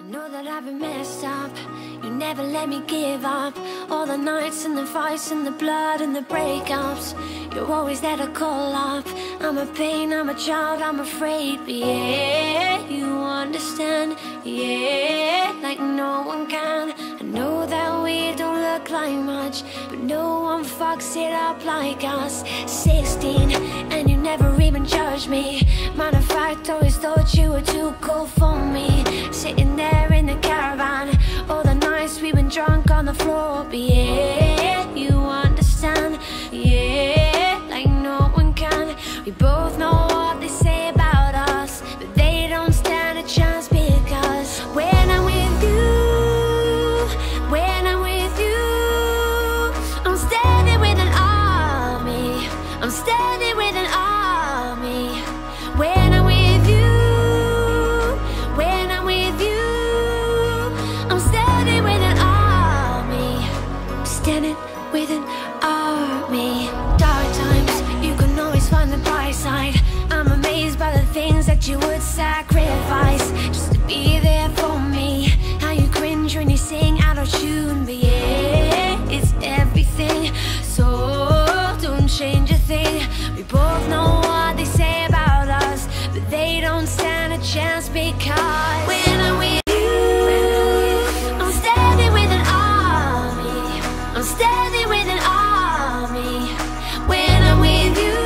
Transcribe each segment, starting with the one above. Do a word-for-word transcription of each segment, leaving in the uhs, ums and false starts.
know that I've been messed up. You never let me give up. All the nights and the fights and the blood and the breakups, you're always there to call up. I'm a pain, I'm a child, I'm afraid, but yeah, you understand, yeah, like no one can. I know that we don't look like much, but no one fucks it up like us. Sixteen, and you never even judged me. Matter of fact, always thought you were too cool for me. Sitting there in the caravan, all the nights we've been drunk on the floor, but yeah, you understand, yeah, like no one can. We both know what they say about us, but they don't stand a chance, because when I'm with you, when I'm with you, I'm standing with an army, I'm standing with an army. When I'm with you, when I'm with you, I'm standing with an army, standing with an army. Dark times, you can always find the bright side. I'm amazed by the things that you would sacrifice just to be there for me. How you cringe when you sing out of tune, but yeah, it's everything, so don't change a thing. We both know what they say about us, but they don't stand a chance, because when I'm with you, I'm standing with an army, I'm standing with an army. When I'm with you,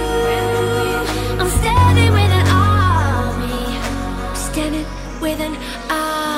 I'm standing with an army, standing with an army.